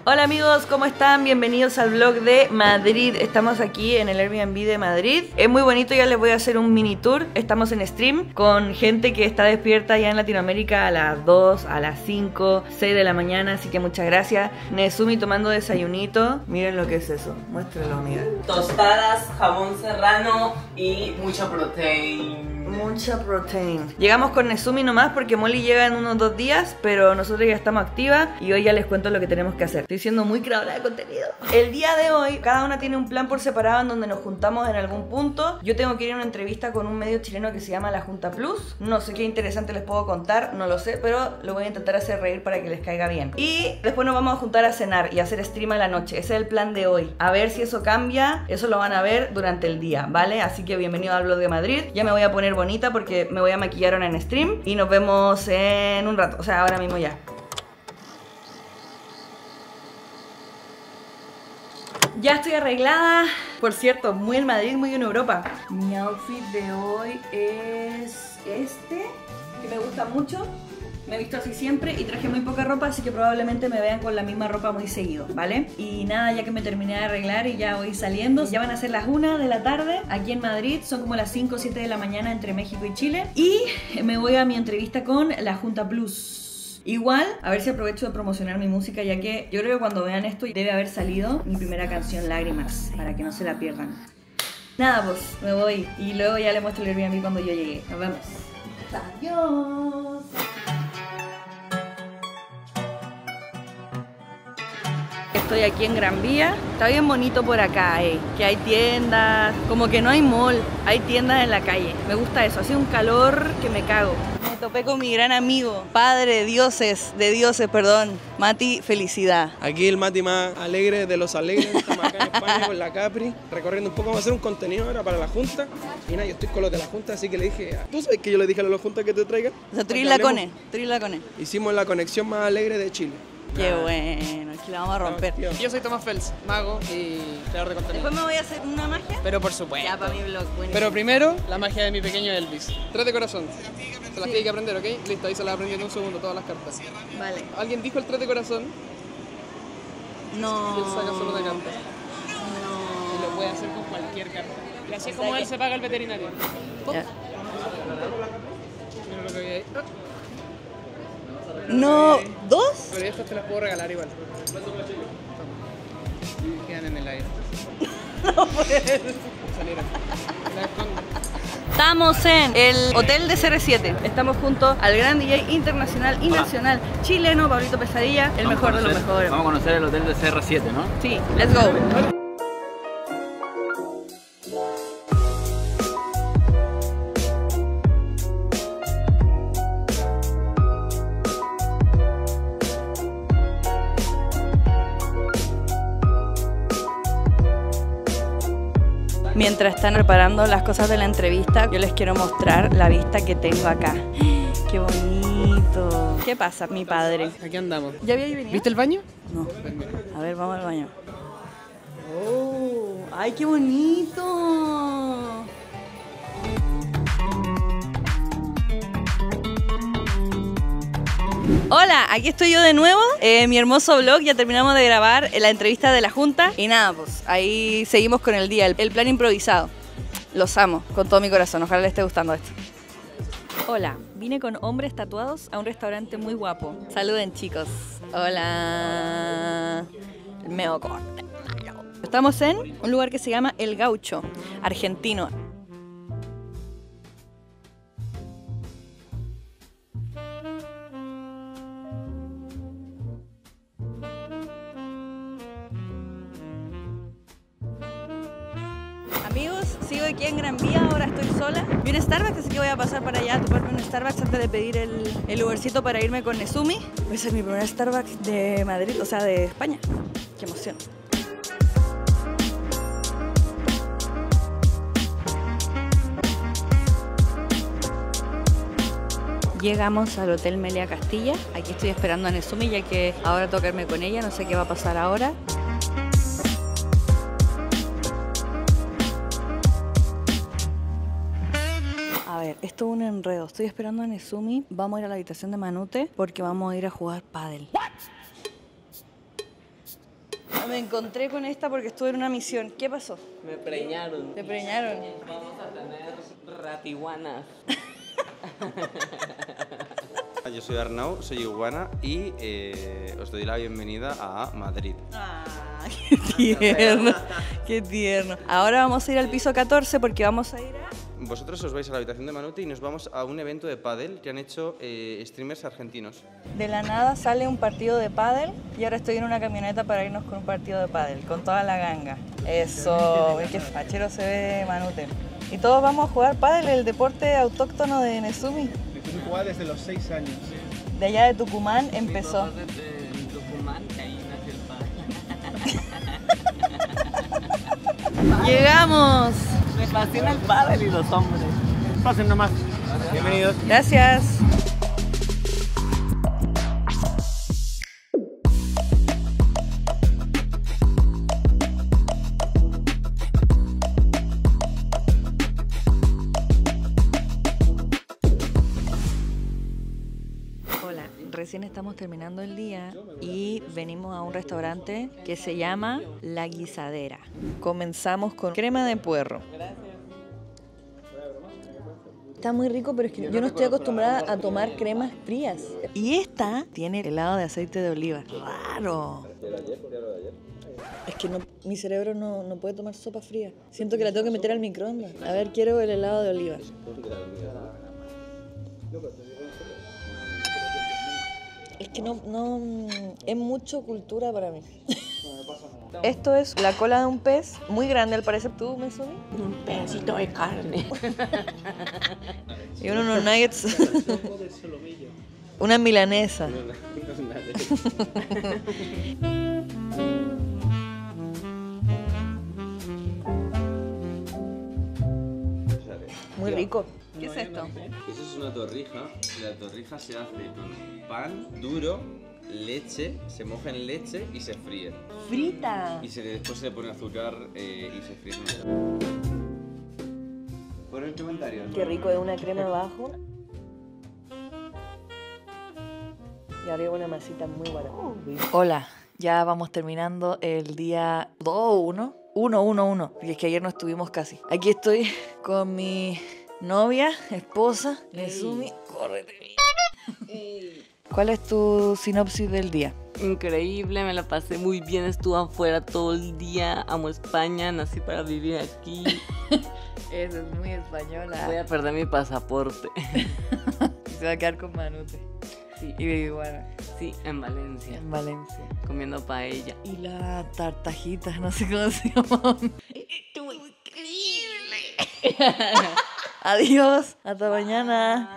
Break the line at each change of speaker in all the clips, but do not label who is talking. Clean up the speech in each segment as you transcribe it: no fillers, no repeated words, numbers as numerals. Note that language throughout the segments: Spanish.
Hola amigos, ¿cómo están? Bienvenidos al vlog de Madrid. Estamos aquí en el Airbnb de Madrid. Es muy bonito, ya les voy a hacer un mini tour. Estamos en stream con gente que está despierta ya en Latinoamérica a las 2, a las 5, 6 de la mañana. Así que muchas gracias. Nezumi tomando desayunito. Miren lo que es eso. Muéstralo, amiga.
Tostadas, jamón serrano y mucha proteína.
Mucha proteína. Llegamos con Nezumi nomás porque Molly llega en unos 2 días, pero nosotros ya estamos activas y hoy ya les cuento lo que tenemos que hacer. Estoy siendo muy creadora de contenido. El día de hoy, cada una tiene un plan por separado en donde nos juntamos en algún punto. Yo tengo que ir a una entrevista con un medio chileno que se llama La Junta Plus. No sé qué interesante les puedo contar, no lo sé, pero lo voy a intentar hacer reír para que les caiga bien. Y después nos vamos a juntar a cenar y a hacer stream a la noche. Ese es el plan de hoy. A ver si eso cambia. Eso lo van a ver durante el día, ¿vale? Así que bienvenido al vlog de Madrid. Ya me voy a poner bonita porque me voy a maquillar ahora en stream y nos vemos en un rato, o sea, ahora mismo ya. Ya estoy arreglada. Por cierto, muy en Madrid, muy en Europa. Mi outfit de hoy es este, que me gusta mucho. Me he visto así siempre y traje muy poca ropa, así que probablemente me vean con la misma ropa muy seguido, ¿vale? Y nada, ya que me terminé de arreglar y ya voy saliendo. Ya van a ser las 1 de la tarde aquí en Madrid. Son como las 5 o 7 de la mañana entre México y Chile. Y me voy a mi entrevista con La Junta Plus. Igual, a ver si aprovecho de promocionar mi música, ya que yo creo que cuando vean esto debe haber salido mi primera canción, Lágrimas, para que no se la pierdan. Nada, pues, me voy y luego ya le muestro el Airbnb cuando yo llegue. Nos vemos. Adiós. Estoy aquí en Gran Vía. Está bien bonito por acá, que hay tiendas, como que no hay mall, hay tiendas en la calle. Me gusta eso, hace un calor que me cago. Me topé con mi gran amigo, padre de dioses, perdón, Mati Felicidad.
Aquí el Mati más alegre de los alegres. Estamos acá en España con la Capri, recorriendo un poco. Vamos a hacer un contenido ahora para la Junta. Y nada, yo estoy con los de la Junta, así que le dije, ¿tú sabes que yo le dije a los de la Junta que te traigan?
O sea, Trilacone.
Hicimos la conexión más alegre de Chile.
Qué bueno, aquí la vamos a romper.
Yo soy Tomás Fels, mago y creador de contenido.
Después me voy a hacer una magia.
Pero por supuesto.
Ya, para mi vlog, buenísimo.
Pero primero, la magia de mi pequeño Elvis. 3 de corazón. Se las tiene que aprender, ¿ok? Listo, ahí se las aprendí en un segundo, todas las cartas.
Vale.
¿Alguien dijo el 3 de corazón?
No.
Y él saca solo una carta.
No.
Y lo puede hacer con cualquier carta. Y así es como él se paga el veterinario.
Ya.
Mira lo que hay ahí.
No, ¿2?
Pero estas te las puedo regalar igual. Quedan en el aire.
No puede ser.
Salieron. Las escondo.
Estamos en el hotel de CR7. Estamos junto al gran DJ internacional y nacional chileno, Pablito Pesadilla, el mejor de los mejores.
Vamos a conocer el hotel de CR7, ¿no?
Sí, let's go. Mientras están preparando las cosas de la entrevista, yo les quiero mostrar la vista que tengo acá. ¡Qué bonito! ¿Qué pasa, mi padre?
Aquí andamos.
¿Ya había venido?
¿Viste el baño?
No. A ver, vamos al baño. ¡Oh! ¡Ay, qué bonito! Hola, aquí estoy yo de nuevo, mi hermoso vlog. Ya terminamos de grabar la entrevista de la Junta. Y nada, pues ahí seguimos con el día, el plan improvisado. Los amo, con todo mi corazón, ojalá les esté gustando esto. Hola, vine con hombres tatuados a un restaurante muy guapo. Saluden, chicos. Hola. El meo corte. Estamos en un lugar que se llama El Gaucho, argentino. Amigos, sigo aquí en Gran Vía, ahora estoy sola. Vi un Starbucks, así que voy a pasar para allá a tomarme un Starbucks antes de pedir el Ubercito para irme con Nezumi. Voy a ser mi primer Starbucks de Madrid, o sea, de España. ¡Qué emoción! Llegamos al Hotel Meliá Castilla. Aquí estoy esperando a Nezumi, ya que ahora toca irme con ella, no sé qué va a pasar ahora. A ver, esto es un enredo. Estoy esperando a Nezumi. Vamos a ir a la habitación de Manute porque vamos a ir a jugar pádel. Me encontré con esta porque estuve en una misión. ¿Qué pasó?
Me preñaron.
¿Te preñaron?
Vamos a tener ratiguanas.
Yo soy Arnau, soy iguana y os doy la bienvenida a Madrid.
Ah, qué tierno, qué tierno. Ahora vamos a ir al piso 14 porque vamos a ir a...
Vosotros os vais a la habitación de Manute y nos vamos a un evento de pádel que han hecho streamers argentinos.
De la nada sale un partido de pádel y ahora estoy en una camioneta para irnos con un partido de pádel, con toda la ganga. Eso, qué fachero se ve Manute. Y todos vamos a jugar pádel, el deporte autóctono de Nezumi.
Nezumi juega desde los 6 años.
De allá de Tucumán empezó.
En Tucumán, que ahí nació el pádel.
¡Llegamos!
Me fascina el pádel y los hombres.
Pasen nomás. Bienvenidos.
Gracias. Hola, recién estamos terminando el día y venimos a un restaurante que se llama La Guisadera. Comenzamos con crema de puerro. Está muy rico, pero es que yo no estoy acostumbrada a tomar cremas frías. Y esta tiene helado de aceite de oliva. ¡Raro! Es que no, mi cerebro no puede tomar sopa fría. Siento que la tengo que meter al microondas. A ver, quiero el helado de oliva. Es que no es mucho cultura para mí. Esto es la cola de un pez, muy grande al parecer. ¿Tú me subí?
Un pedacito de carne.
Y unos nuggets. Una milanesa. Muy rico. ¿Qué es esto?
Eso es una torrija. La torrija se hace con pan duro, leche, se moja en leche y se fríe.
Frita.
Y después se le pone azúcar y se fríe. Pon el comentario.
Qué rico, es una crema abajo. Y arriba una masita muy buena. Hola, ya vamos terminando el día 2-1. 1-1-1, porque es que ayer no estuvimos casi. Aquí estoy con mi novia, esposa, Nezumi. Córrete. ¿Cuál es tu sinopsis del día?
Increíble, me la pasé muy bien, estuve afuera todo el día, amo España, nací para vivir aquí.
Eso es muy española.
Voy a perder mi pasaporte.
Se va a quedar con Manute.
Sí,
Y igual
sí, en Valencia,
en Valencia.
comiendo paella.
Y la tartajita, no sé cómo se llama. Estuvo increíble. Adiós, hasta mañana.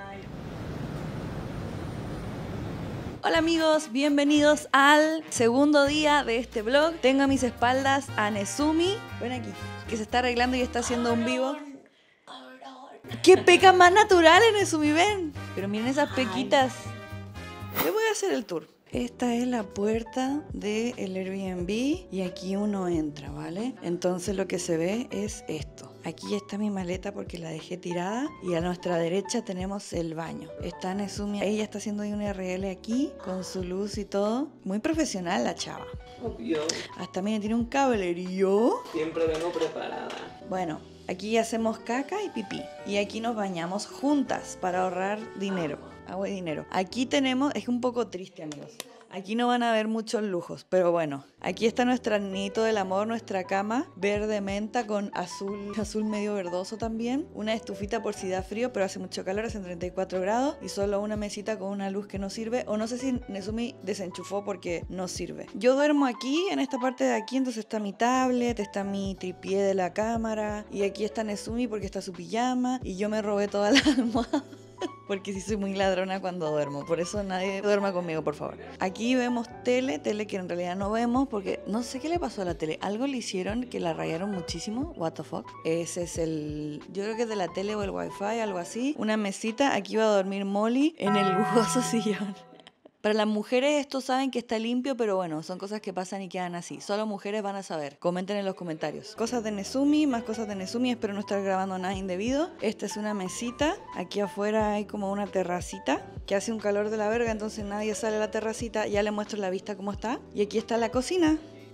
Hola amigos, bienvenidos al segundo día de este vlog. Tengo a mis espaldas a Nezumi, ven aquí, que se está arreglando y está haciendo un vivo. ¡Qué pecas más naturales, Nezumi, ven! Pero miren esas pequitas. Les voy a hacer el tour. Esta es la puerta del Airbnb y aquí uno entra, ¿vale? Entonces lo que se ve es esto. Aquí está mi maleta porque la dejé tirada y a nuestra derecha tenemos el baño. Está Nezumi, ella está haciendo ahí un RL aquí con su luz y todo. Muy profesional la chava.
Obvio,
Hasta mira, tiene un cablerío.
siempre vengo preparada.
Bueno, aquí hacemos caca y pipí y aquí nos bañamos juntas para ahorrar dinero. Agua y dinero. Aquí tenemos, es un poco triste amigos, aquí no van a ver muchos lujos, pero bueno, aquí está nuestro nido del amor, nuestra cama verde menta con azul medio verdoso también, una estufita por si da frío, pero hace mucho calor, hacen 34 grados y solo una mesita con una luz que no sirve, o no sé si Nezumi desenchufó porque no sirve. Yo duermo aquí, en esta parte de aquí, entonces está mi tablet, está mi tripié de la cámara y aquí está Nezumi porque está su pijama y yo me robé toda la almohada. Porque sí soy muy ladrona cuando duermo. Por eso nadie duerma conmigo, por favor. Aquí vemos tele que en realidad no vemos porque no sé qué le pasó a la tele. Algo le hicieron que la rayaron muchísimo. What the fuck. Ese es el... Yo creo que es de la tele o el wifi, algo así. Una mesita. Aquí va a dormir Molly en el lujoso sillón. Para las mujeres esto saben que está limpio, pero bueno, son cosas que pasan y quedan así. Solo mujeres van a saber. Comenten en los comentarios. Cosas de Nezumi, más cosas de Nezumi. Espero no estar grabando nada indebido. Esta es una mesita. Aquí afuera hay como una terracita que hace un calor de la verga, entonces nadie sale a la terracita. Ya les muestro la vista cómo está. Y aquí está la cocina.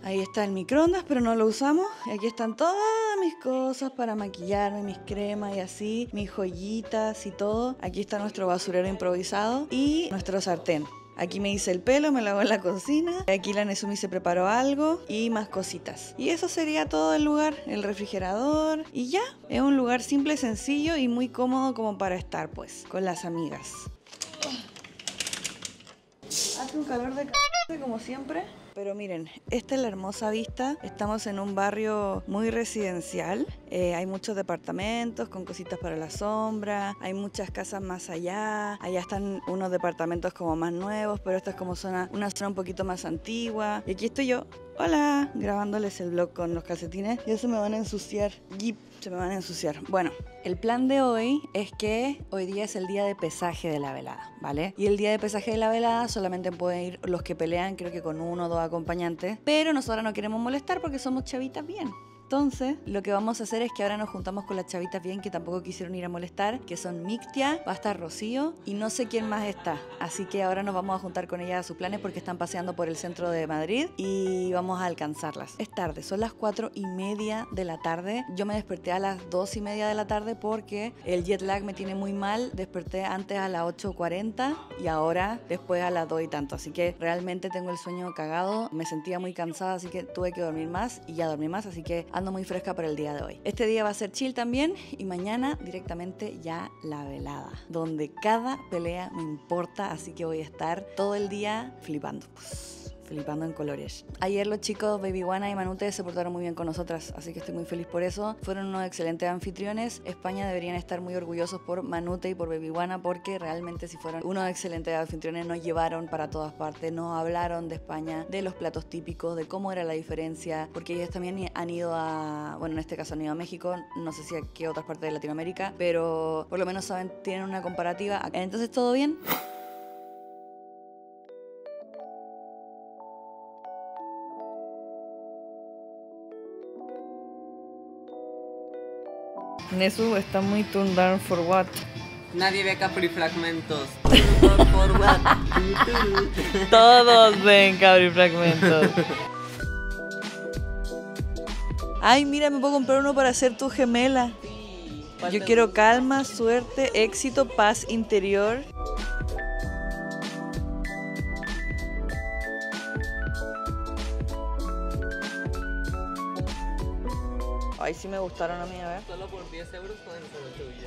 Ahí está el microondas, pero no lo usamos. Y aquí están todas mis cosas para maquillarme, mis cremas y así, mis joyitas y todo. Aquí está nuestro basurero improvisado y nuestro sartén. Aquí me hice el pelo, me lavó en la cocina. Aquí la Nesumi se preparó algo y más cositas. Y eso sería todo el lugar, el refrigerador y ya. Es un lugar simple, sencillo y muy cómodo como para estar pues, con las amigas. Hace un calor de c*** como siempre. Pero miren, esta es la hermosa vista. Estamos en un barrio muy residencial. Hay muchos departamentos con cositas para la sombra. Hay muchas casas más allá. Allá están unos departamentos como más nuevos, pero esta es como una zona un poquito más antigua. Y aquí estoy yo, hola, grabándoles el vlog con los calcetines. Ya se me van a ensuciar. Yip, se me van a ensuciar. Bueno, el plan de hoy es que hoy día es el día de pesaje de la velada, ¿vale? Y el día de pesaje de la velada solamente pueden ir los que pelean, creo que con 1 o 2 acompañantes. Pero nosotros no queremos molestar porque somos chavitas bien. Entonces, lo que vamos a hacer es que ahora nos juntamos con las chavitas bien que tampoco quisieron ir a molestar, que son Mictia, va a estar Rocío y no sé quién más está. Así que ahora nos vamos a juntar con ellas a sus planes porque están paseando por el centro de Madrid y vamos a alcanzarlas. Es tarde, son las 4:30 de la tarde. Yo me desperté a las 2:30 de la tarde porque el jet lag me tiene muy mal. Desperté antes a las 8:40 y ahora después a las 2 y tanto. Así que realmente tengo el sueño cagado. Me sentía muy cansada, así que tuve que dormir más y ya dormí más. Así que ando muy fresca para el día de hoy. Este día va a ser chill también y mañana directamente ya la velada, donde cada pelea me importa, así que voy a estar todo el día flipando. Flipando en colores. Ayer los chicos Baby Wanna y Manute se portaron muy bien con nosotras, así que estoy muy feliz por eso. Fueron unos excelentes anfitriones. España deberían estar muy orgullosos por Manute y por Baby Wanna porque realmente si fueron unos excelentes anfitriones nos llevaron para todas partes, nos hablaron de España, de los platos típicos, de cómo era la diferencia, porque ellos también han ido a, bueno, en este caso han ido a México, no sé si a qué otras partes de Latinoamérica, pero por lo menos saben, tienen una comparativa. Entonces, ¿todo bien? Nesu está muy turned down for what?
Nadie ve Capri Fragmentos. Por what?
Todos ven Capri Fragmentos. Ay, mira, me puedo comprar uno para ser tu gemela. Yo quiero calma, suerte, éxito, paz interior. Ay, sí me gustaron a mí, a ver.
Solo por 10 euros pueden ser el tuyo.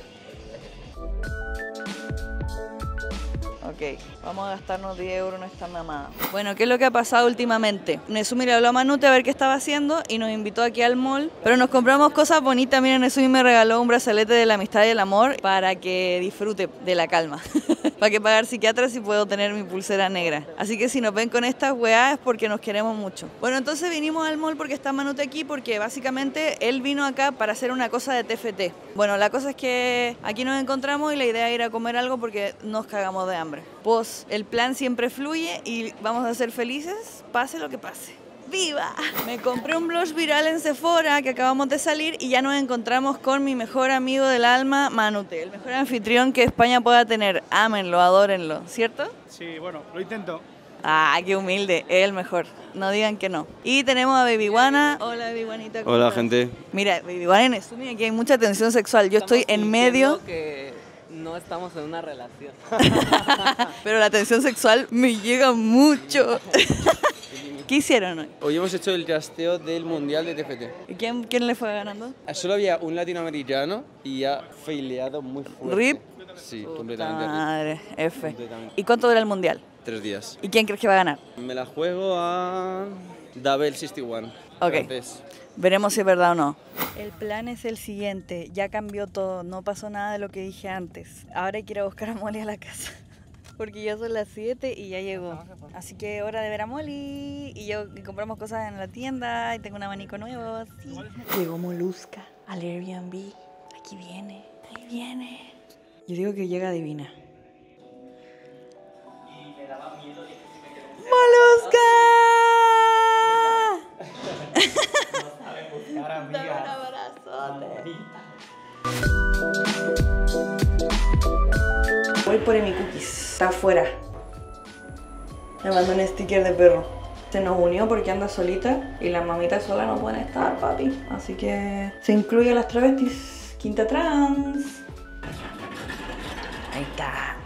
Ok, vamos a gastarnos 10 euros en esta mamada. Bueno, ¿qué es lo que ha pasado últimamente? Nesumi le habló a Manute a ver qué estaba haciendo y nos invitó aquí al mall. Pero nos compramos cosas bonitas. Miren, Nesumi me regaló un brazalete de la amistad y el amor para que disfrute de la calma. Para que pagar psiquiatra si puedo tener mi pulsera negra. Así que si nos ven con estas weas es porque nos queremos mucho. Bueno, entonces vinimos al mall porque está Manute aquí porque básicamente él vino acá para hacer una cosa de TFT. Bueno, la cosa es que aquí nos encontramos y la idea es ir a comer algo porque nos cagamos de hambre. Pues el plan siempre fluye y vamos a ser felices, pase lo que pase. ¡Viva! Me compré un blush viral en Sephora que acabamos de salir y ya nos encontramos con mi mejor amigo del alma, Manute, el mejor anfitrión que España pueda tener. Ámenlo, adórenlo, ¿cierto?
Sí, bueno, lo intento.
Ah, qué humilde, es el mejor. No digan que no. Y tenemos a Baby Wanna. Hola, Baby Wanita.
Hola, gente.
Mira, Baby Wanna y Nesumi, aquí hay mucha tensión sexual. Yo estoy en medio.
Que no estamos en una relación.
Pero la tensión sexual me llega mucho. ¿Qué hicieron hoy?
Hoy hemos hecho el trasteo del Mundial de TFT.
¿Y quién le fue ganando?
Solo había un latinoamericano y ha faileado muy fuerte.
¿Rip?
Sí,
Puta
completamente rip.
madre, F.
Completamente.
¿Y cuánto dura el mundial?
3 días.
¿Y quién crees que va a ganar?
Me la juego a Double 61.
Ok.
Francés.
Veremos si es verdad o no. El plan es el siguiente, ya cambió todo, no pasó nada de lo que dije antes. Ahora hay que ir a buscar a Molly a la casa. Porque ya son las 7 y ya llegó. Así que hora de ver a Molly. Y yo compramos cosas en la tienda y tengo un abanico nuevo. Sí. Llegó Molusca al Airbnb. Aquí viene, ahí viene. Yo digo que llega divina. ¡Molusca! Dame un abrazote. Voy por mi cookies. Está afuera. Me mandó un sticker de perro. Se nos unió porque anda solita y las mamitas solas no pueden estar, papi. Así que se incluye a las travestis. Quinta trans. Ahí está.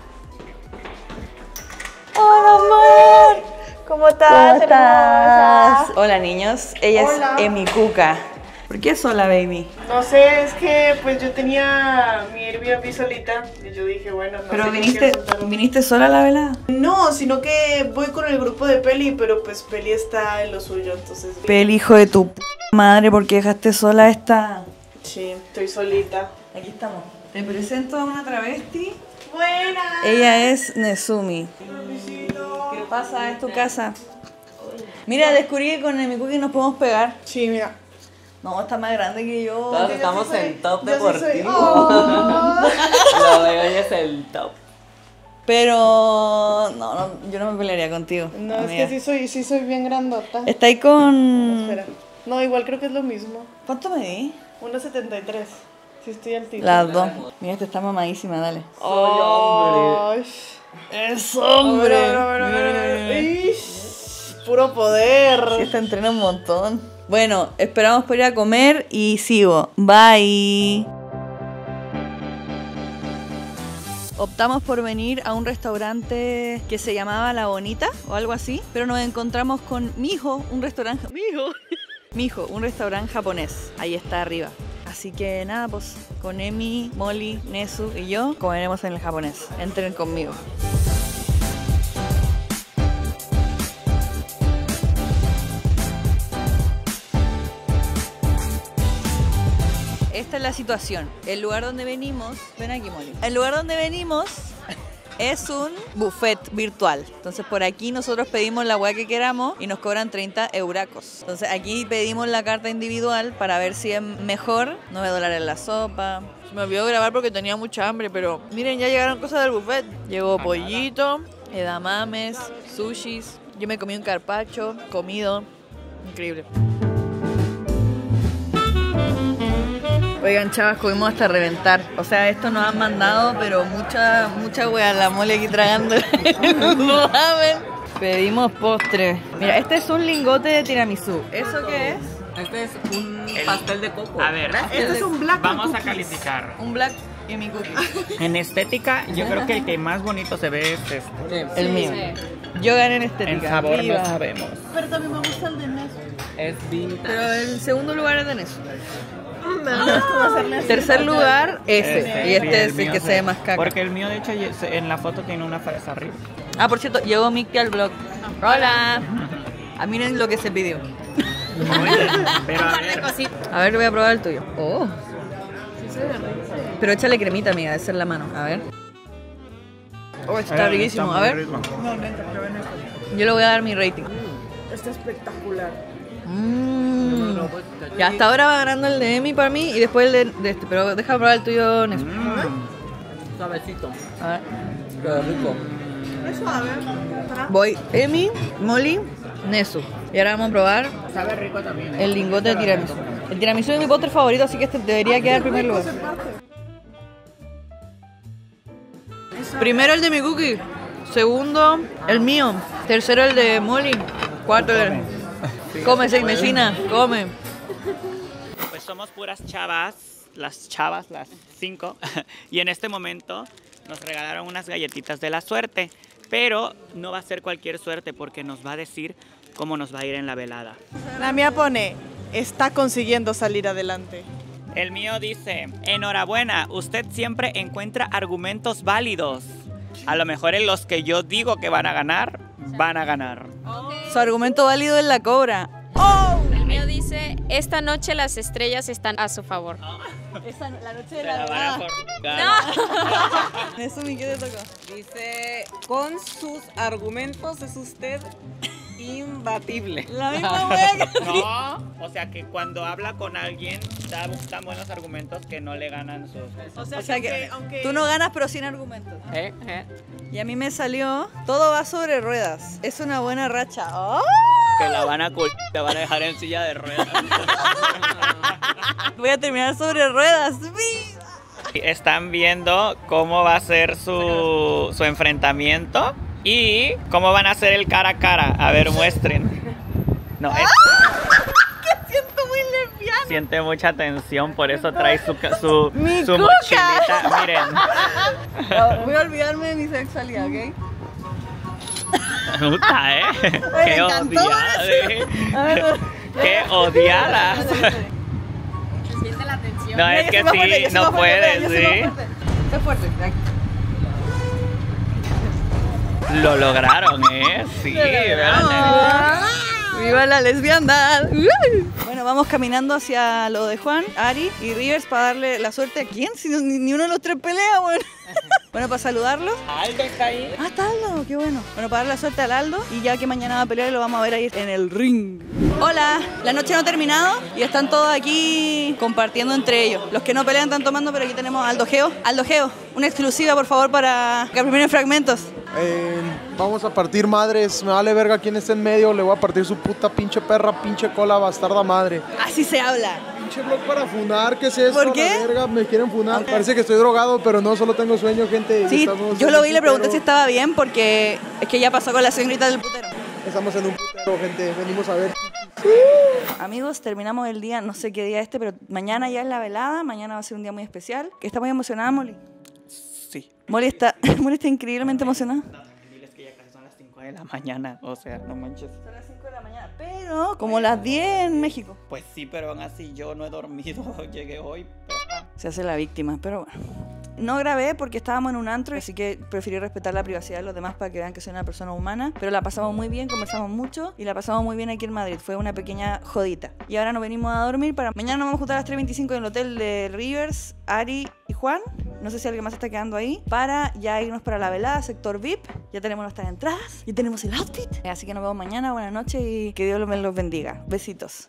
Hola, amor. ¿Cómo estás?
¿Cómo estás?
Hermosa?
Hola, niños. Ella
Hola.
es Emi Cuca. ¿Por qué sola, baby?
No sé, es que pues yo tenía mi Airbnb solita y yo dije, bueno, no
Pero
sé,
viniste sola a la velada.
No, sino que voy con el grupo de Peli, pero pues Peli está en lo suyo, entonces...
Pel, hijo de tu madre, ¿por qué dejaste sola a esta?
Sí, estoy solita.
Aquí estamos. Te presento a una travesti.
Buena.
Ella es Nezumi. ¿Qué pasa? Es tu casa. Mira, descubrí que con Emi Cuca nos podemos pegar.
Sí, mira.
No, está más grande que yo.
Todos estamos en top
yo sí soy-
deportivo.
Oh.
Lo de hoy es el top.
Pero no, yo no me pelearía contigo.
No,
amiga.
es que sí soy bien grandota.
Está ahí con...
Espera. No, igual creo que es lo mismo.
¿Cuánto me di?
1.73. Sí estoy altita.
Las dos. Mira, esta está mamadísima, dale.
Ay.
¡Es
Hombre, hombre. Ish, puro poder.
Sí, esta entrena un montón. Bueno, esperamos por ir a comer y sigo. Bye. Optamos por venir a un restaurante que se llamaba La Bonita o algo así, pero nos encontramos con Mijo, un restaurante... Mijo, un restaurante japonés. Ahí está arriba. Así que nada, pues con Emi, Molly, Nezu y yo comeremos en el japonés. Entren conmigo. Esta es la situación. El lugar donde venimos... Ven aquí, Molly. El lugar donde venimos es un buffet virtual. Entonces por aquí nosotros pedimos la hueá que queramos y nos cobran 30 euracos. Entonces aquí pedimos la carta individual para ver si es mejor. $9 la sopa. Se me olvidó grabar porque tenía mucha hambre, pero miren, ya llegaron cosas del buffet. Llegó pollito, edamames, sushis. Yo me comí un carpaccio, comido. Increíble. Oigan, chavas, comimos hasta reventar. O sea, esto nos han mandado, pero mucha wea, la mole aquí tragando. Pedimos postre. Mira, este es un lingote de tiramisú. ¿Eso qué es?
Este es un pastel de coco.
A ver,
Este es un black
vamos a
cookies.
calificar.
Un black y mi cookie.
En estética, yo creo que el que más bonito se ve es este.
El mío. Yo gané en
En
estética.
sabor
Viva.
no sabemos.
Pero también me gusta el de Nes.
Es vintage.
Pero el segundo lugar es de Neso.
Me gusta hacerle así.
Tercer lugar, ese. Y este
Sí,
es el
mío
que se ve más caca.
Porque el mío, de hecho, en la foto tiene una fresa arriba.
Ah, por cierto, llegó Mickey al blog. Hola. Ah, miren lo que se pidió.
Pero a ver,
A ver, voy a probar el tuyo. Oh. Pero échale cremita, amiga, esa es la mano. A ver. Oh, está riquísimo.
muy
A ver.
rico.
No, neta, pero ven esto.
Yo le voy a dar mi rating.
Está espectacular.
Ya hasta ahora va ganando el de Emi para mí y después el de este. Pero deja probar el tuyo, Nesu.
Suavecito.
A ver.
Pero rico.
Es suave.
Voy Emi, Molly, Nesu. Y ahora vamos a probar
Sabe rico también.
el lingote de tiramisú. El tiramisú es mi postre favorito, así que este debería quedar en primer lugar. Primero el de mi cookie. Segundo, el mío. Tercero, el de Molly. Cuarto, el... Come, seis vecina, come.
Pues somos puras chavas, las 5. Y en este momento nos regalaron unas galletitas de la suerte. Pero no va a ser cualquier suerte porque nos va a decir cómo nos va a ir en la velada.
La mía pone, está consiguiendo salir adelante.
El mío dice, enhorabuena, usted siempre encuentra argumentos válidos. A lo mejor en los que yo digo que van a ganar, van a ganar.
Su argumento válido es la cobra.
El mío dice, esta noche las estrellas están a su favor.
La noche de
Se la van a forcar.
Nezumi, ¿qué te tocó?
Dice, con sus argumentos es usted imbatible.
La misma wea que...
No, o sea que cuando habla con alguien da tan buenos argumentos que no le ganan sus...
O sea que tú no ganas pero sin argumentos.
Eh.
Y a mí me salió, todo va sobre ruedas. Es una buena racha. ¡Oh!
Que la van a te van a dejar en silla de ruedas.
Voy a terminar sobre ruedas. ¡Viva!
Están viendo cómo va a ser su enfrentamiento y cómo van a hacer el cara a cara. A ver, muestren. No,
que siento muy lesbiana.
siente mucha tensión, por eso trae su
Mi
su
cuca.
mochilita. Miren.
No, voy a olvidarme de mi sexualidad, ¿ok?
Puta,
Me
Qué
encantó
odiada.
eso.
Qué odiada.
Se siente la tensión.
No, es que sí, no puedes, sí.
Está fuerte.
Lo lograron, sí, ¿verdad?
¡Viva la lesbiandad! Bueno, vamos caminando hacia lo de Juan, Ari y Rivers para darle la suerte a quién, si ni uno de los tres pelea, bueno. Bueno, para saludarlos.
Aldo está ahí.
Ah, está Aldo, qué bueno. Bueno, para darle la suerte al Aldo y ya que mañana va a pelear y lo vamos a ver ahí en el ring. Hola, la noche no ha terminado y están todos aquí compartiendo entre ellos. Los que no pelean están tomando, pero aquí tenemos a Aldo Geo. Aldo Geo, una exclusiva por favor para que primero en fragmentos.
Vamos a partir madres, me vale verga quién está en medio, le voy a partir su puta pinche perra, pinche cola bastarda madre.
Así se habla.
Pinche blog para funar, ¿qué es esto?
¿Por qué?
La verga, me quieren funar. Parece que estoy drogado, pero no, solo tengo sueño, gente.
Sí,
Estamos
yo
en
lo
un
vi y le pregunté si
putero.
estaba bien porque es que ya pasó con la señorita del putero.
Estamos en un putero, gente, venimos a ver.
Amigos, terminamos el día, no sé qué día pero mañana ya es la velada, mañana va a ser un día muy especial. ¿Que está muy emocionada, Molly?
Sí.
Molly está increíblemente emocionada.
Diles que ya casi son las 5 de la mañana, o sea, no manches.
Son las 5 de la mañana, pero como las 10 en México.
Pues sí, pero aún así yo no he dormido, llegué hoy.
Se hace la víctima, pero bueno. No grabé porque estábamos en un antro, así que preferí respetar la privacidad de los demás para que vean que soy una persona humana. Pero la pasamos muy bien, conversamos mucho y la pasamos muy bien aquí en Madrid. Fue una pequeña jodita. Y ahora nos venimos a dormir para... Mañana nos vamos a juntar a las 3:25 en el hotel de Rivers, Ari y Juan. No sé si alguien más está quedando ahí. Para ya irnos para la velada, sector VIP. Ya tenemos nuestras entradas. Ya tenemos el outfit. Así que nos vemos mañana. Buenas noches y que Dios me los bendiga. Besitos.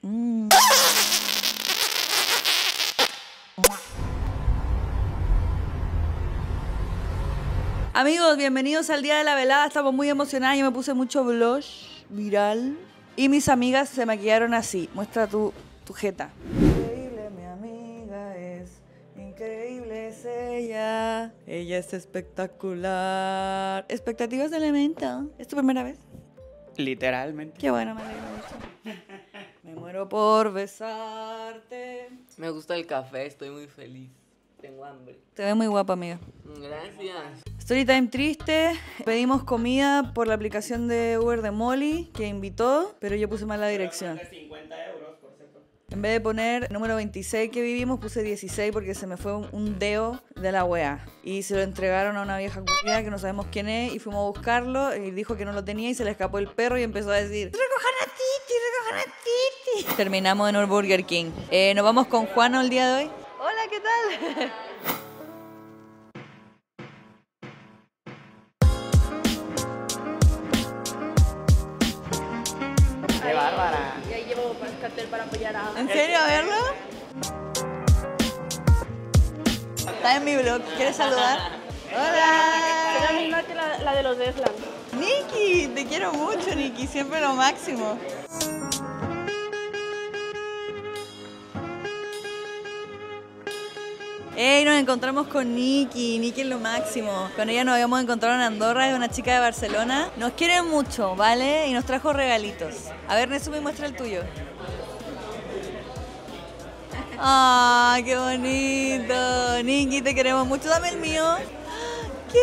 Amigos, bienvenidos al día de la velada. Estamos muy emocionadas. Yo me puse mucho blush viral. Y mis amigas se maquillaron así. Muestra tu jeta. Increíble mi amiga es. Increíble es ella. Ella es espectacular. Expectativas de Elemento. ¿Es tu primera vez?
Literalmente.
Qué bueno, me alegro mucho. Me muero por besarte.
Me gusta el café, estoy muy feliz. Tengo hambre.
Te ves muy guapa, amiga.
Gracias.
Storytime triste. Pedimos comida por la aplicación de Uber de Molly, que invitó, pero yo puse mal la dirección.
50 euros, por cierto.
En vez de poner el número 26 que vivimos, puse 16 porque se me fue un dedo de la wea. Y se lo entregaron a una vieja culia que no sabemos quién es y fuimos a buscarlo y dijo que no lo tenía y se le escapó el perro y empezó a decir ¡recojan a Titi, recojan a Titi! Terminamos en un Burger King. Nos vamos con Juano el día de hoy. Hola, ¿qué tal?
¡Qué bárbara!
Y ahí llevo el cartel para apoyar a...
¿En serio? A verlo. Está en mi blog. ¿Quieres saludar? Hola.
Es la misma que la de los Deslan.
Nikki, te quiero mucho, Nikki. Siempre lo máximo. ¡Ey! Nos encontramos con Nikki. Nikki es lo máximo. Con ella nos habíamos encontrado en Andorra, es una chica de Barcelona. Nos quiere mucho, ¿vale? Y nos trajo regalitos. A ver, Nesumi, muestra el tuyo. ¡Ay, qué bonito! Nikki, te queremos mucho. Dame el mío. ¡Qué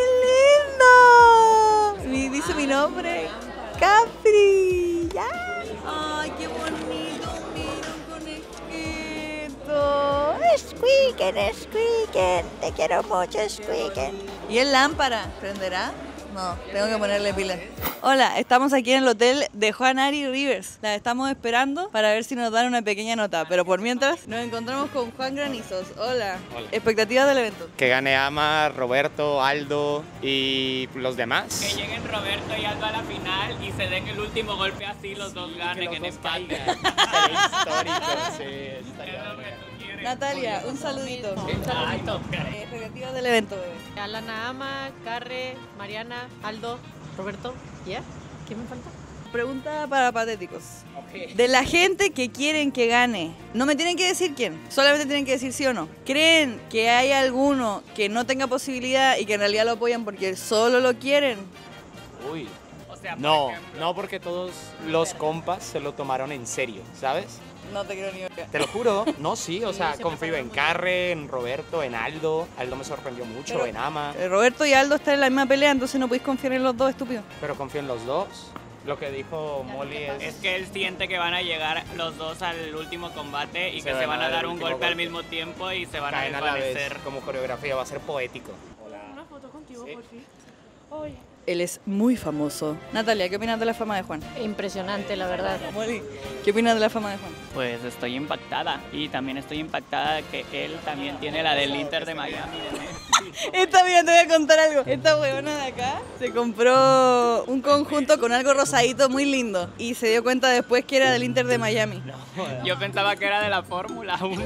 lindo! Dice mi nombre. Capri. ¡Ya! ¡Ay, qué bonito! Mira un conejito. Squeaken, Squeaken. Te quiero mucho, Squeaken. ¿Y el lámpara? ¿Prenderá? No, tengo que ponerle pila. Hola, estamos aquí en el hotel de Juan Ari Rivers. La estamos esperando para ver si nos dan una pequeña nota. Pero por mientras, nos encontramos con Juan Granizos. Hola.
Hola.
¿Expectativas del evento?
Que gane Ama, Roberto, Aldo y los demás.
Que lleguen Roberto y Aldo a la final y se den el último golpe así, los dos ganen en empate.
Sería histórico, sí. estaría bueno.
Natalia, un saludito.
Ay, no,
Expectativas del evento, bebé.
Alana, Ama, Carre, Mariana, Aldo, Roberto. ¿Ya? ¿Quién me falta?
Pregunta para patéticos. De la gente que quieren que gane, no me tienen que decir quién, solamente tienen que decir sí o no. ¿Creen que hay alguno que no tenga posibilidad y que en realidad lo apoyan porque solo lo quieren?
Uy.
sea, por
No,
ejemplo.
no porque todos los compas se lo tomaron en serio, ¿sabes?
No te quiero ni ver.
Te lo juro. No, sí, o sea, confío en Carre, en Roberto, en Aldo. Aldo me sorprendió mucho,
Pero-
en Ama.
Roberto y Aldo están en la misma pelea, entonces no podéis confiar en los dos, estúpido.
Pero confío en los dos. Lo que dijo Molly
Es que él siente que van a llegar los dos al último combate y que se van a dar un golpe al mismo tiempo y se van a
caen a la vez
desvanecer.
como coreografía, va a ser poético.
Una foto contigo, por fin. Ay.
Él es muy famoso. Natalia, ¿qué opinas de la fama de Juan?
Impresionante, la verdad.
Molly, ¿qué opinas de la fama de Juan?
Pues estoy impactada y también estoy impactada de que él también tiene la del Inter de Miami.
Esta, mira, te voy a contar algo. Esta huevona de acá se compró un conjunto con algo rosadito muy lindo y se dio cuenta después que era del Inter de Miami.
Yo pensaba que era de la Fórmula 1.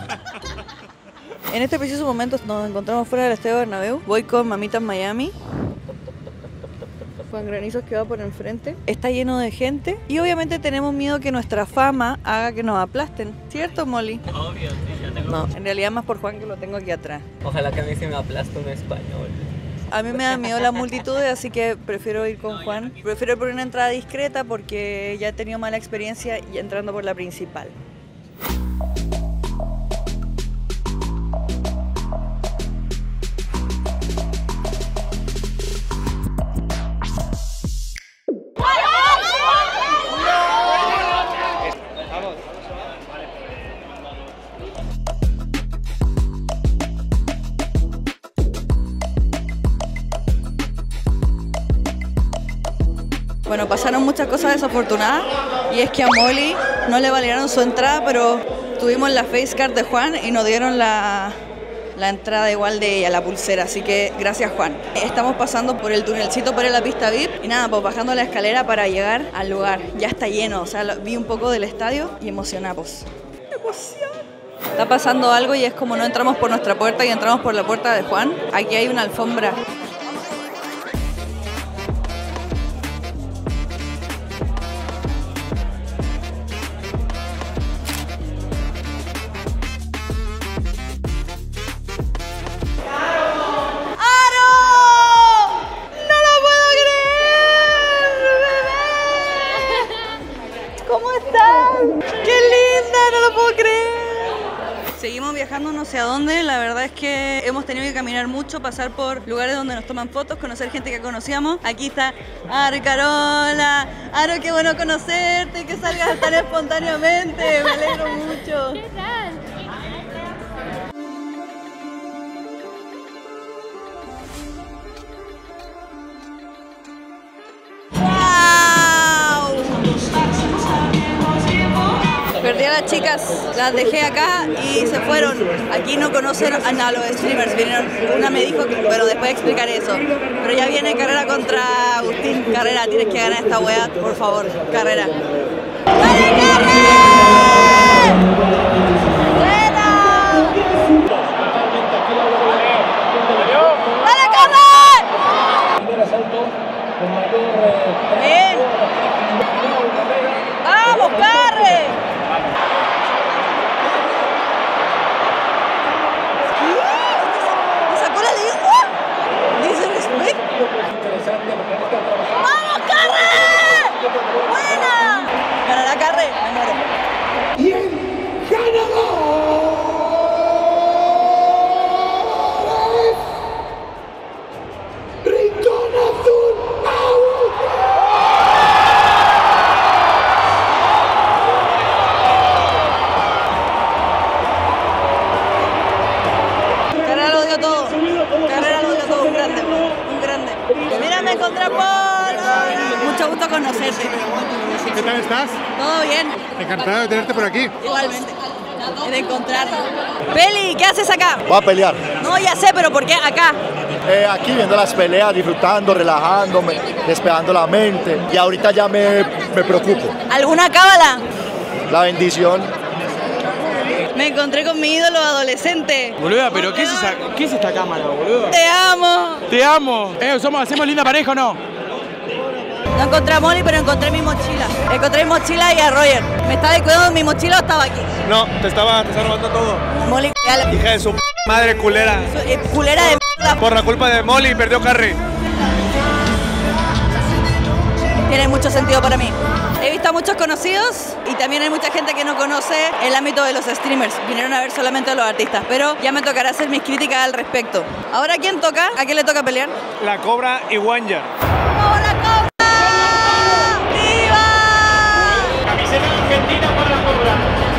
En este preciso momento nos encontramos fuera del Estadio Bernabéu. Voy con Mamitas Miami. Juan Granizos que va por enfrente. Está lleno de gente y obviamente tenemos miedo que nuestra fama haga que nos aplasten. ¿Cierto, Molly?
Obvio, sí, yo tengo...
No, en realidad más por Juan que lo tengo aquí atrás.
Ojalá que a mí se me aplaste un español.
A mí me da miedo las multitudes, así que prefiero ir con Juan. Prefiero ir por una entrada discreta porque ya he tenido mala experiencia y entrando por la principal. Bueno, pasaron muchas cosas desafortunadas y es que a Molly no le validaron su entrada, pero tuvimos la face card de Juan y nos dieron la entrada igual de ella, la pulsera, así que gracias Juan. Estamos pasando por el tunelcito por la pista VIP y nada, pues bajando la escalera para llegar al lugar. Ya está lleno, o sea, vi un poco del estadio y emocionados. ¡Emoción! Está pasando algo y es como no entramos por nuestra puerta y entramos por la puerta de Juan. Aquí hay una alfombra. ¿Cómo estás? ¡Qué linda! No lo puedo creer. Seguimos viajando no sé a dónde. La verdad es que hemos tenido que caminar mucho, pasar por lugares donde nos toman fotos, conocer gente que conocíamos. Aquí está Aro y Carola. Aro, qué bueno conocerte, que salgas tan espontáneamente. Me alegro mucho.
¿Qué tal?
Perdí a las chicas, las dejé acá y se fueron. Aquí no conocen a los streamers, vinieron, una me dijo, pero después explicaré eso. Pero ya viene Carrera contra Agustín. Carrera, tienes que ganar esta wea, por favor, Carrera. ¡Dale, Carrera! ¡Buena! ¡Dale, Carrera! ¡Bien! ¡Vamos, Carre! ¿Me sacó la lengua? ¿Dice respect? ¡Vamos, Carre! ¡Buena! ¿Ganará Carre? Me muero. ¡Y el ganador! ¡Rincón Azul! Carrera lo dio todo. Carrera lo dio todo. Un grande. Un grande. Mira, me encontré a Paul. Mucho gusto conocerte.
¿Qué tal estás?
¿Todo bien?
Encantado de tenerte por aquí.
Igualmente. De encontrarte. Peli, ¿qué haces acá?
Voy a pelear.
No, ya sé, pero ¿por qué acá?
Aquí viendo las peleas, disfrutando, relajándome, despejando la mente. Y ahorita ya me preocupo.
¿Alguna cábala?
La bendición.
Me encontré con mi ídolo adolescente.
Boluda, pero ¿qué es esta cámara, boludo?
Te amo.
Te amo. ¿Hacemos linda pareja o no?
No encontré a Molly, pero encontré mi mochila. Encontré mi mochila y a Roger. ¿Me estaba descuidando mi mochila o estaba aquí?
No, te estaba robando todo.
Molly,
Hija de su madre culera.
Culera de mierda.
Por la culpa de Molly perdió Carrie.
tiene mucho sentido para mí. He visto a muchos conocidos y también hay mucha gente que no conoce el ámbito de los streamers. Vinieron a ver solamente a los artistas, pero ya me tocará hacer mis críticas al respecto. ¿Ahora quién toca? ¿A quién le toca pelear?
La Cobra y Wanjar.
¡Vamos, la Cobra! ¡Viva!
Camiseta argentina para la Cobra.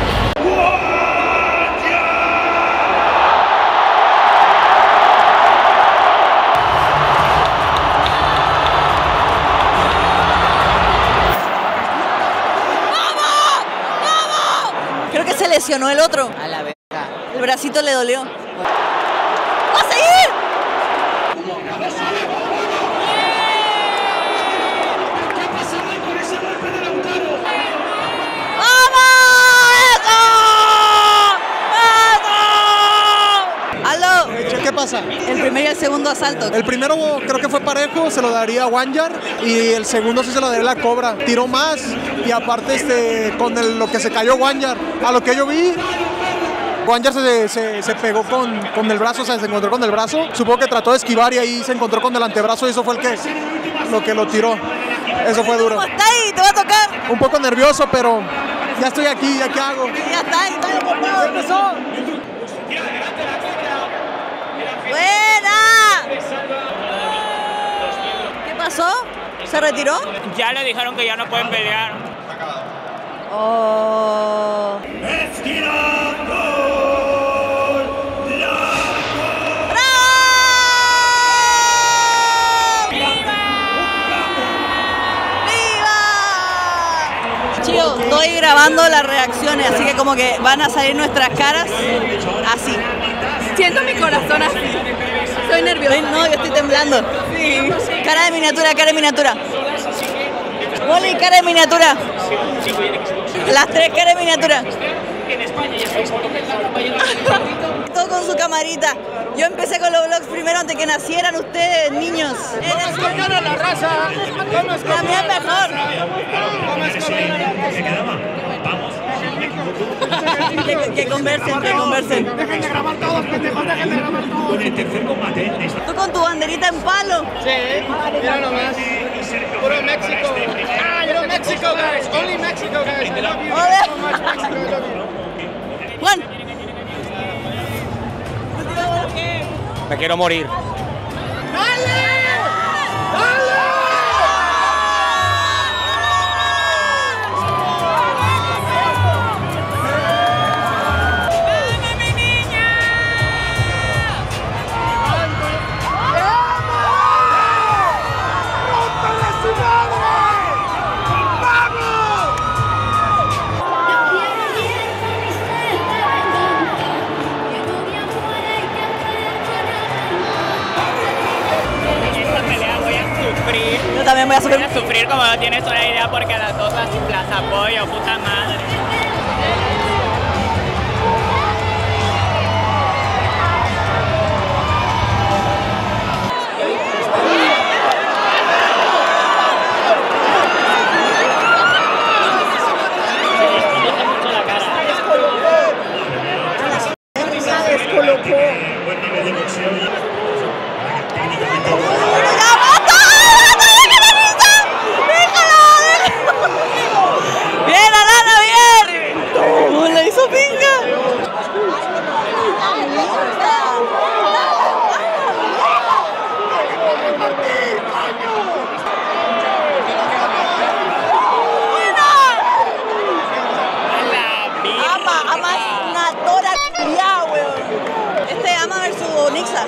Creo que se lesionó el otro.
A la verga.
El bracito le dolió. ¡Va a seguir!
¿Qué pasa?
El primer y el segundo asalto.
El primero creo que fue parejo, se lo daría a Wanjar, y el segundo sí se lo daría a la Cobra. Tiró más y aparte con lo que se cayó Wanjar. A lo que yo vi, Wanjar se pegó con el brazo, o sea, se encontró con el brazo. Supongo que trató de esquivar y ahí se encontró con el antebrazo y eso fue lo que lo tiró. Eso fue duro.
¿Cómo está ahí? ¿Te va a tocar?
Un poco nervioso, pero ya estoy aquí, ¿ya qué hago?
Ya está ahí, está empezó. ¡Buena! ¿Qué pasó? ¿Se retiró?
Ya le dijeron que ya no pueden pelear.
Oh. Chicos, estoy grabando las reacciones, así que como que van a salir nuestras caras así. Siento mi corazón así. Estoy nerviosa. No, yo estoy temblando. Sí. Cara de miniatura, cara de miniatura. Molly, cara de miniatura. Las tres caras de miniatura. Todo con su camarita. Yo empecé con los vlogs primero antes que nacieran ustedes, niños.
¡Vamos la raza!
También mejor. Que conversen, que conversen.
Dejen de grabar todos, pendejos, dejen de grabar todos. Con el tercer combate.
Tú con tu banderita en palo.
Sí, mira nomás. Puro México. Ah, you're Mexico, guys. Only Mexico, guys. I love you. So much, Mexico. I love you.
Juan.
Me quiero morir.
Yo también voy a sufrir.
Voy a sufrir como no tienes una idea porque a las dos las apoyo, puta madre.
¡Bien, Alana, bien! ¿Cómo le hizo pinga? Ama es una tora culiao, weón. Ama versus Nixa.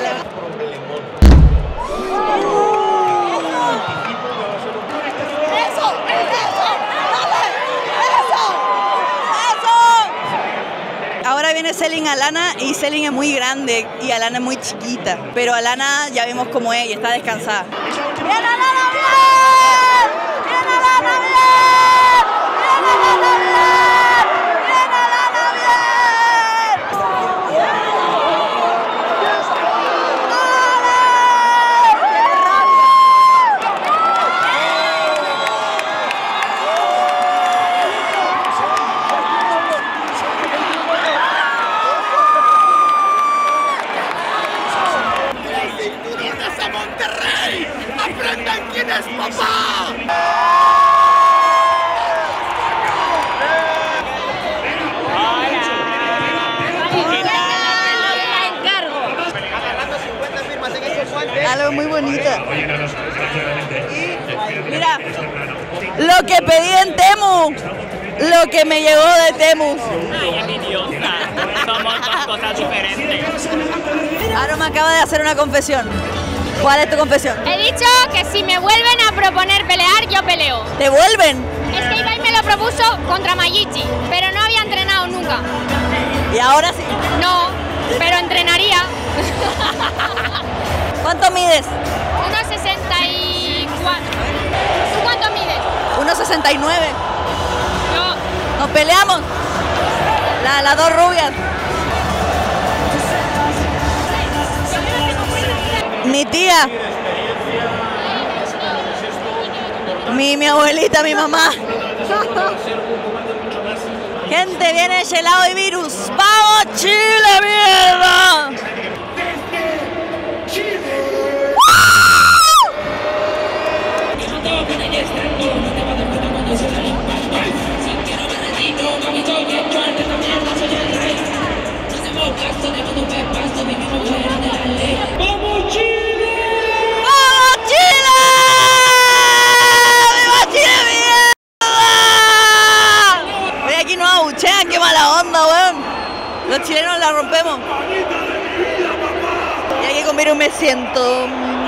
Ahora viene Selin Alana y Selin es muy grande y Alana es muy chiquita. Pero Alana ya vimos cómo es y está descansada. ¡Bien, Alana, bien! ¡Bien, Alana, bien! ¡Bien, Alana, bien! ¡Bien, Alana,
¡Monterrey! ¡Aprendan quién es papá!
Algo muy bonito. Mira, lo que pedí en Temu, lo que me llegó de Temu.
Ay, envidiosa. Somos dos cosas diferentes.
Ahora me acaba de hacer una confesión. ¿Cuál es tu confesión?
He dicho que si me vuelven a proponer pelear, yo peleo.
¿Te vuelven?
Es que Ibai me lo propuso contra Mayichi, pero no había entrenado nunca.
¿Y ahora sí?
No, pero entrenaría.
¿Cuánto mides?
1,64. ¿Tú cuánto mides?
1,69.
No.
¿Nos peleamos? Las dos rubias. Mi tía. Mi abuelita, mi mamá. Gente, viene Gelado y Virus. ¡Vamos, Chile, mierda!
¡Vamos, Chile!
¡Vamos, Chile! ¡Viva Chile, mierda! Oye, aquí nos abuchean, qué mala onda, weón. Los chilenos la rompemos. Y aquí con Virus me siento.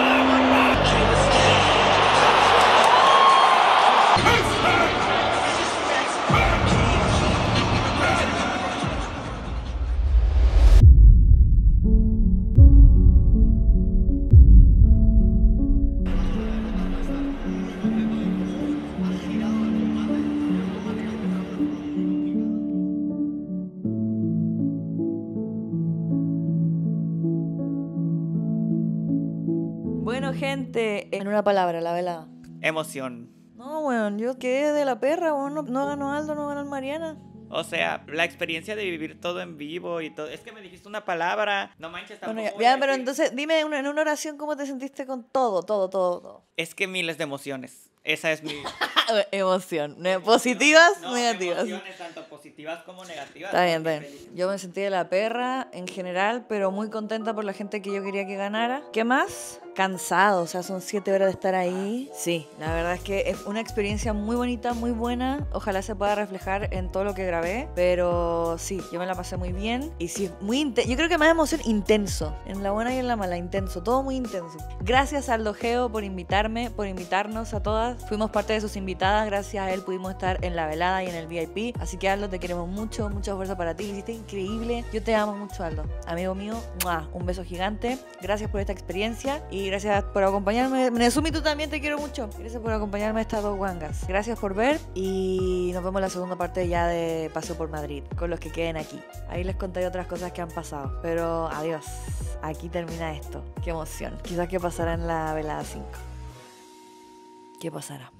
Bueno, gente, en una palabra, la velada.
Emoción.
No, weón, yo quedé de la perra, weón. No ganó Aldo, no ganó Mariana.
O sea, la experiencia de vivir todo en vivo y todo. Es que me dijiste una palabra. No manches, tampoco.
Bueno,
voy a
ya, pero
decir-
entonces dime en una oración cómo te sentiste con todo.
Es que miles de emociones. Esa es mi.
Emoción. ¿Positivas?
No,
negativas.
emociones tanto positivas como negativas.
Está bien, está bien. Yo me sentí de la perra en general, pero muy contenta por la gente que yo quería que ganara. ¿Qué más? Cansado, o sea, son 7 horas de estar ahí. Sí, la verdad es que es una experiencia muy bonita, muy buena. Ojalá se pueda reflejar en todo lo que grabé, pero sí, yo me la pasé muy bien. Y sí, yo creo que más emoción, intenso. En la buena y en la mala, intenso, todo muy intenso. Gracias a Aldo Geo por invitarme, por invitarnos a todas. Fuimos parte de sus invitadas, gracias a él pudimos estar en la velada y en el VIP. Así que Aldo, te queremos mucho, mucha fuerza para ti. Lo hiciste increíble. Yo te amo mucho, Aldo. Amigo mío, ¡mua! Un beso gigante. Gracias por esta experiencia y gracias por acompañarme. Nezumi, tú también te quiero mucho. Gracias por acompañarme a estas dos guangas. Gracias por ver y nos vemos en la segunda parte ya de Paseo por Madrid, con los que queden aquí. Ahí les contaré otras cosas que han pasado. Pero adiós. Aquí termina esto. Qué emoción. Quizás qué pasará en la velada 5. ¿Qué pasará?